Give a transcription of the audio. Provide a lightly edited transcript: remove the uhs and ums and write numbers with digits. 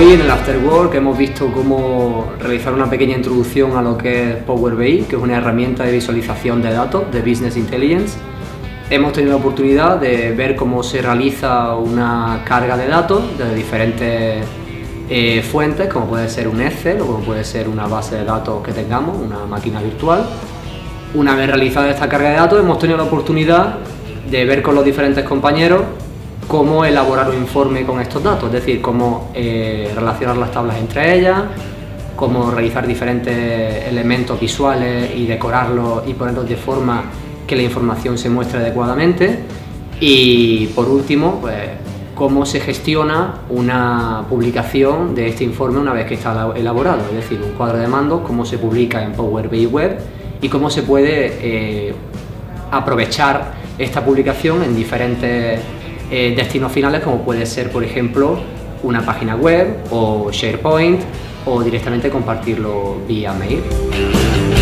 Hoy en el After Work hemos visto cómo realizar una pequeña introducción a lo que es Power BI, que es una herramienta de visualización de datos, de Business Intelligence. Hemos tenido la oportunidad de ver cómo se realiza una carga de datos de diferentes fuentes, como puede ser un Excel o como puede ser una base de datos que tengamos, una máquina virtual. Una vez realizada esta carga de datos, hemos tenido la oportunidad de ver con los diferentes compañeros cómo elaborar un informe con estos datos, es decir, cómo relacionar las tablas entre ellas, cómo realizar diferentes elementos visuales y decorarlos y ponerlos de forma que la información se muestre adecuadamente. Y por último, pues, cómo se gestiona una publicación de este informe una vez que está elaborado, es decir, un cuadro de mandos, cómo se publica en Power BI Web y cómo se puede aprovechar esta publicación en diferentes destinos finales, como puede ser, por ejemplo, una página web o SharePoint, o directamente compartirlo vía mail.